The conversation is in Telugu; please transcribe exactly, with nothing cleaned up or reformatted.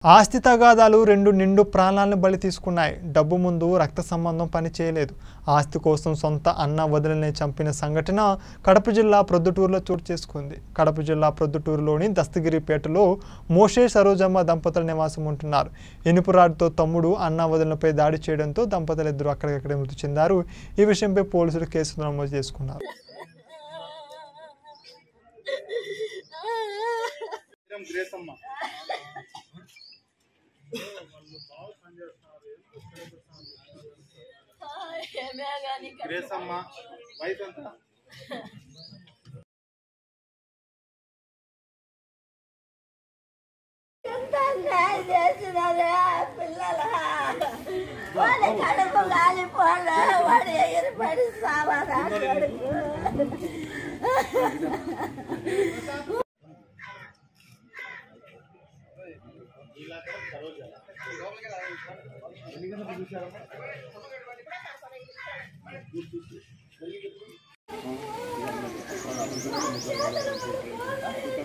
ఆస్తి తగాదాలు రెండు నిండు ప్రాణాలను బలి తీసుకున్నాయి. డబ్బు ముందు రక్త సంబంధం పని చేయలేదు. ఆస్తి కోసం సొంత అన్న వదిలిని చంపిన సంఘటన కడప జిల్లా ప్రొద్దుటూరులో చోటు చేసుకుంది. కడప జిల్లా ప్రొద్దుటూరులోని దస్తగిరిపేటలో మోషే సరోజమ్మ దంపతులు నివాసం ఉంటున్నారు. ఇనుపురాడుతో తమ్ముడు అన్న వదిలినపై దాడి చేయడంతో దంపతులిద్దరూ అక్కడికక్కడే మృతి చెందారు. ఈ విషయంపై పోలీసులు కేసు నమోదు చేసుకున్నారు. గ్రేసమ్మ వైఫ్ ఎంత పిల్లల వాడి కడుపు కాలిపోలే వాడి ఎగిరిపడి సావాలా కడుపు చూసారు